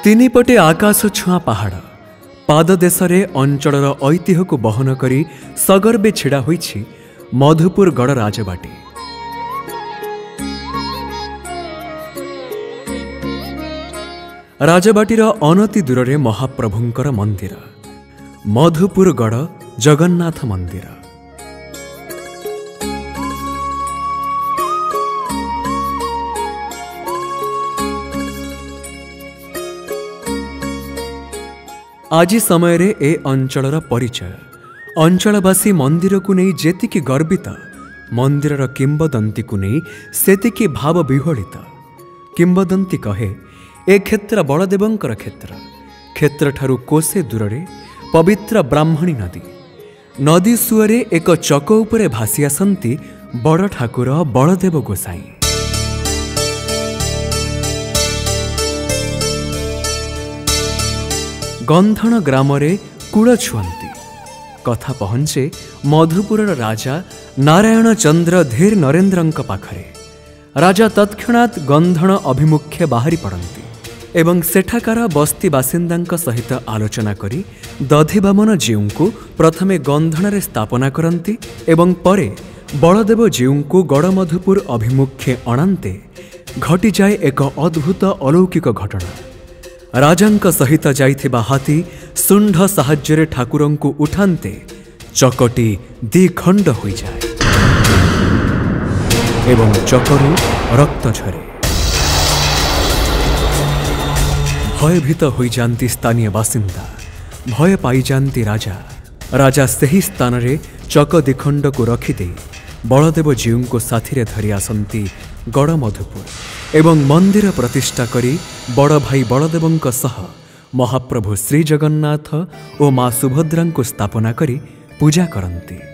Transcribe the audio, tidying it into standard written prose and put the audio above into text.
तीनिपटे आकाश छुआ पहाड़ पाददेशरे अंचलर ऐतिह्य को बहन करी सगर्वे छिड़ा होइछि मधुपुर गड़ राजबाटी। राजबाटीर अनति दूर में महाप्रभुंकर मंदिर मधुपुर गड़ जगन्नाथ मंदिर। आज समय रे ए अंचलर परिचय अंचलवासी मंदिर को नहीं जेतिकी गर्वित मंदिरर किंबदंती को नहीं सेतिकी भाव विह्वलित। किंबदंती कहे ए क्षेत्र बलदेवंकर क्षेत्र ठारू कोसे दूर रे पवित्र ब्राह्मणी नदी। नदी सुअरे एक चक उपरे भासी आसंती बड़ ठाकुर बलदेव गोसाई। गंधण ग्राम रे कूल छुअंती कथा पहुंचे मधुपुर राजा नारायण चंद्र धीर नरेन्द्रंक पाखरे। राजा तत्क्षणात् गंधण अभिमुखे बाहरी पड़ती एवं सेठाकार बस्ती बासिंदांक सहित आलोचना करी दधिबामन जीव को प्रथमे गंधण रे स्थापना करती एवं परे बलदेव जीव को गड़मधुपुर अभिमुखे अणान्ते घटी जाए एक अद्भुत अलौकिक घटना। राजांक सहित जाइथिबा हाथी सुंढ साहाय्य ठाकुरंकु उठान्ते चकटी द्विखंड हो जाए एवं चकरू रक्त झरे। भयभीत हो जाती स्थानीय बासिंदा, भय पाई जाती राजा। राजा सही स्थान रे चक द्विखंड को रखिदे बलदेव जीव को साथी धरी आसंती गड़मधुपुर एवं मंदिर प्रतिष्ठा करी बड़ भाई बलदेवंक सह महाप्रभु श्री जगन्नाथ और मां सुभद्रा को स्थापना करी पूजा करती।